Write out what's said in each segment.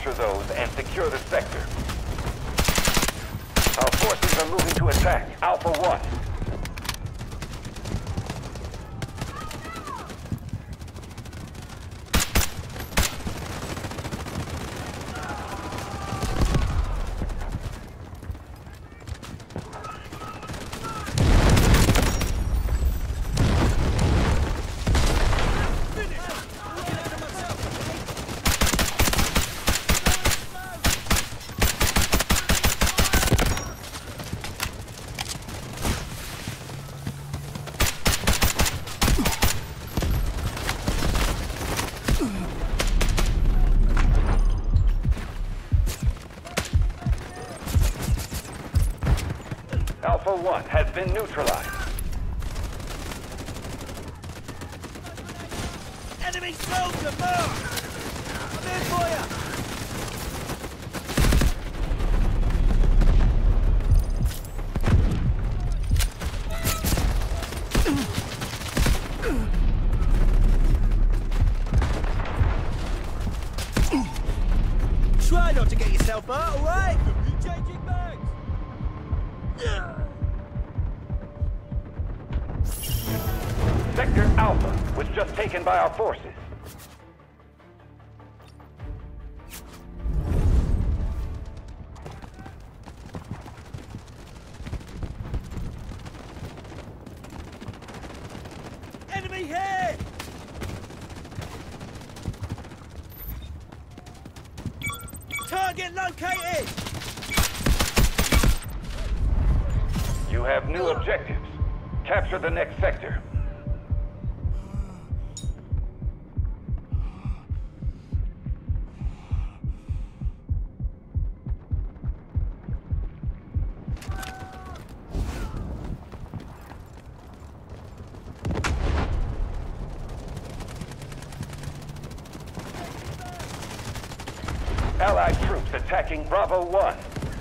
Capture those and secure the sector. Our forces are moving to attack Alpha 1. Alpha 1 has been neutralized. Enemy soldier, mark! I'm in for ya! Try not to get yourself hurt, alright? Changing bags! Sector Alpha was just taken by our forces. Enemy here! Target located! You have new objectives. Capture the next sector. Allied troops attacking Bravo 1.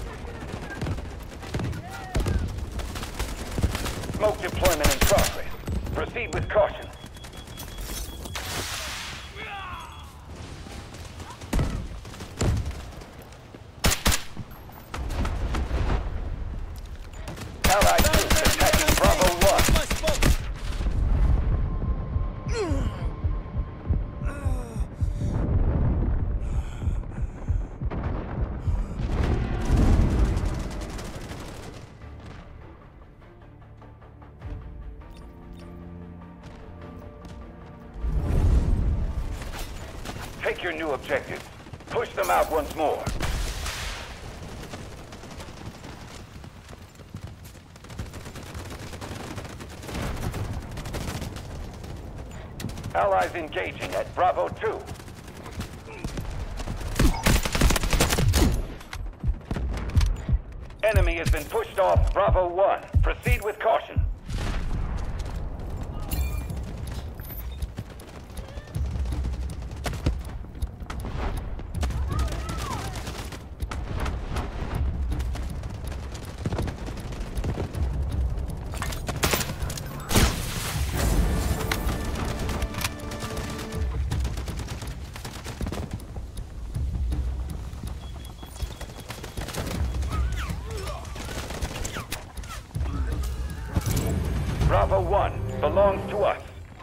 Smoke deployment in progress. Proceed with caution. Allied troops attacking Bravo 1. Take your new objectives. Push them out once more. Allies engaging at Bravo 2. Enemy has been pushed off Bravo 1. Proceed with caution. Bravo 1 belongs to us.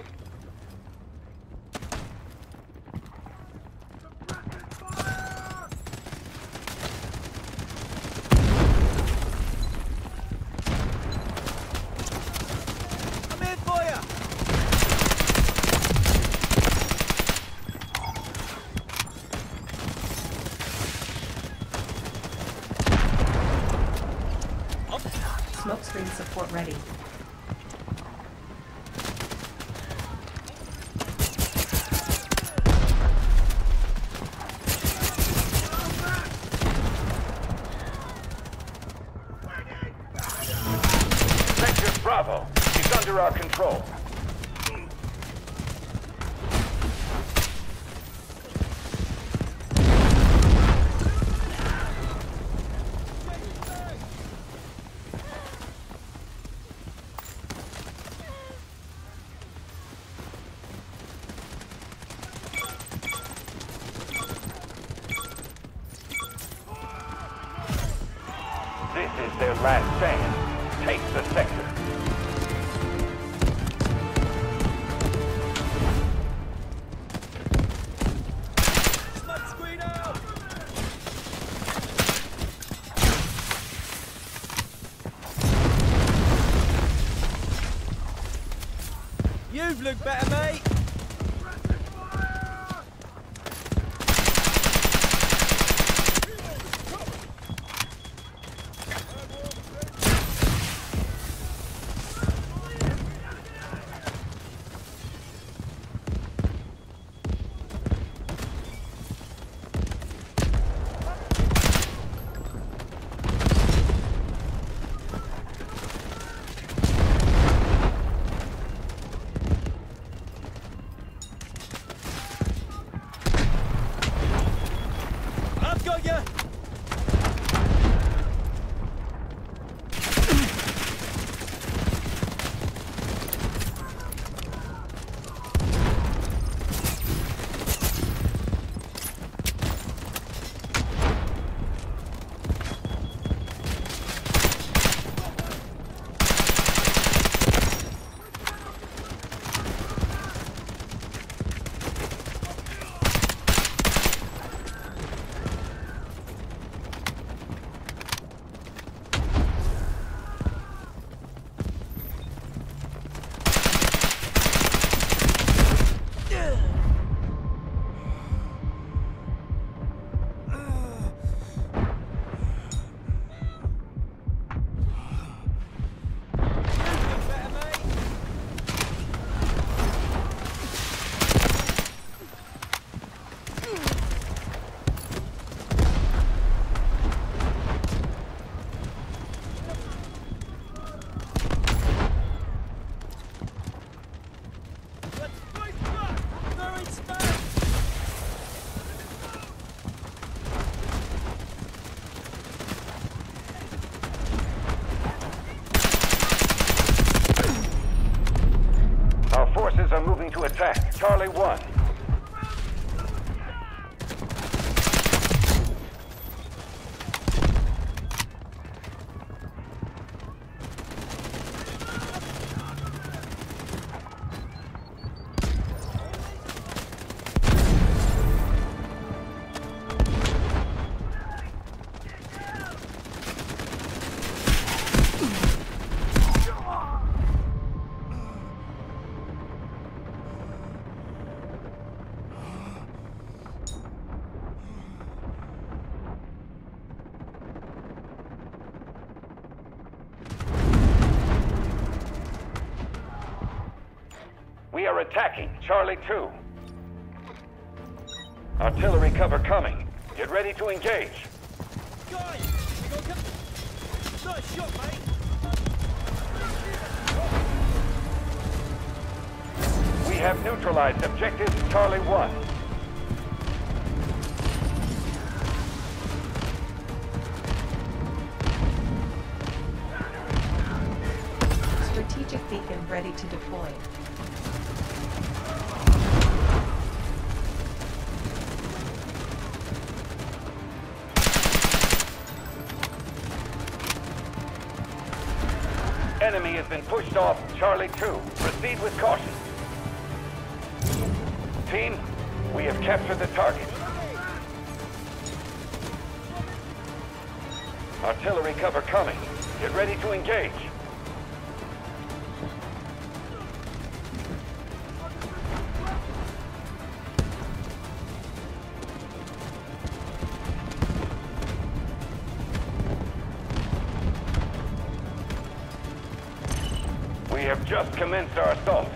I'm in for ya! Smokescreen support ready. Sector Bravo is under our control. This is their last stand. Take the sector. Smoke screen out! You've looked better, mate. I've got you! Our forces are moving to attack. Charlie 1. We are attacking Charlie 2. Artillery cover coming. Get ready to engage. Guys! We got nice shot, mate! We have neutralized objective Charlie 1. Strategic beacon ready to deploy. Enemy has been pushed off Charlie 2. Proceed with caution. Team, we have captured the target. Artillery cover coming. Get ready to engage. We have just commenced our assault.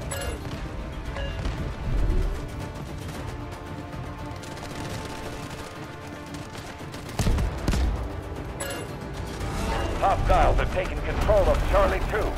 Hostiles have taken control of Charlie 2.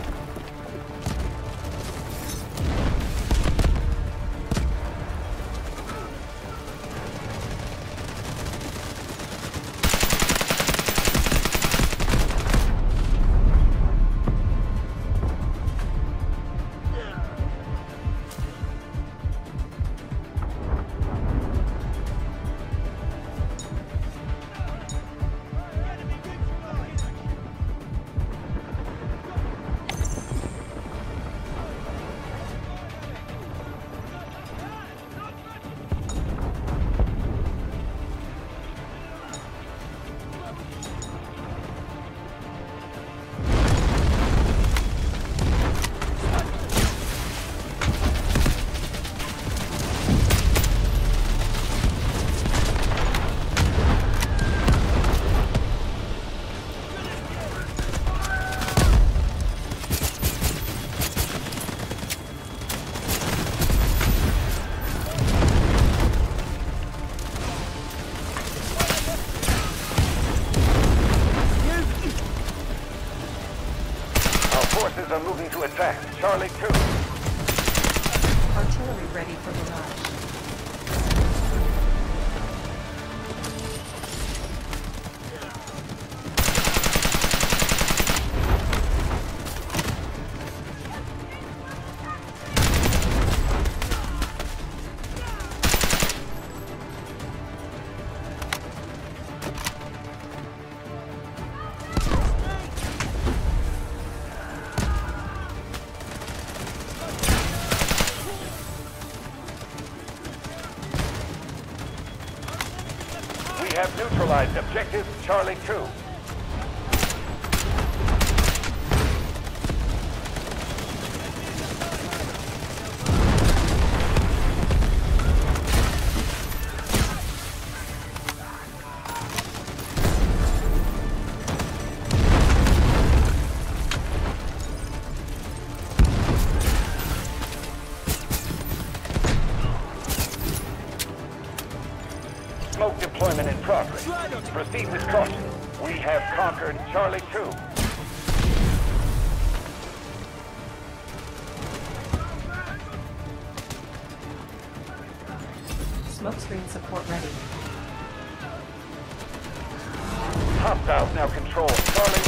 forces are moving to attack. Charlie 2. Artillery ready for barrage. We have neutralized objective Charlie 2. Smoke deployment in progress. Proceed with caution. We have conquered Charlie 2. Smokescreen support ready. Hostiles now control Charlie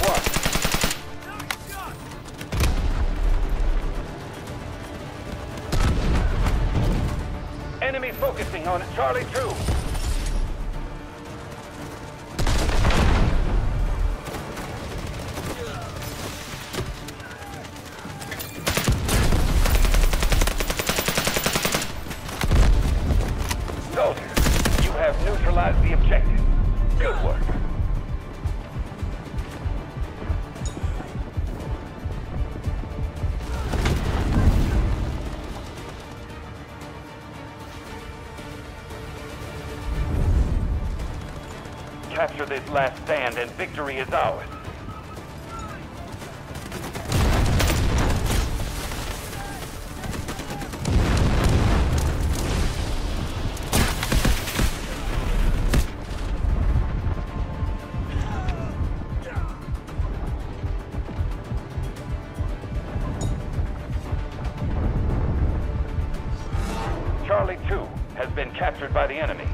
1. Enemy focusing on Charlie 2. Soldiers, you have neutralized the objective. Good work. Capture this last stand and victory is ours. Charlie 2 has been captured by the enemy.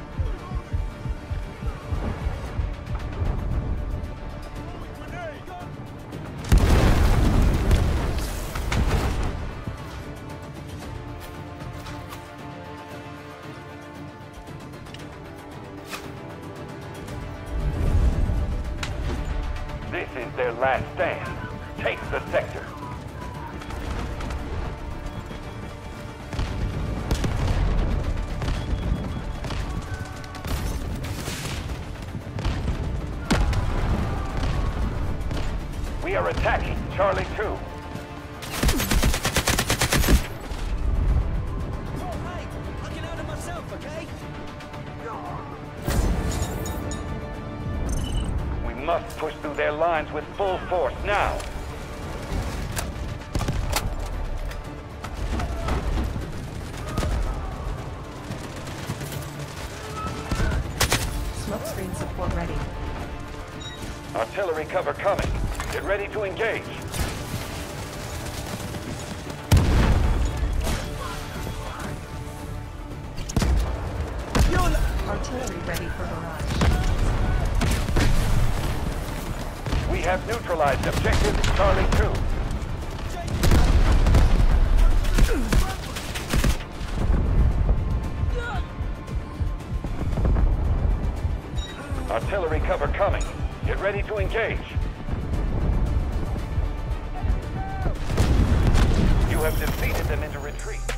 This is their last stand. Take the sector. We are attacking Charlie 2. Oh, hey, I can handle myself, okay? We must push through their lines with full force now. Smokescreen support ready. Artillery cover coming. Get ready to engage. Artillery ready for barrage. We have neutralized objective Charlie 2. Artillery cover coming. Get ready to engage. You have defeated them into retreat.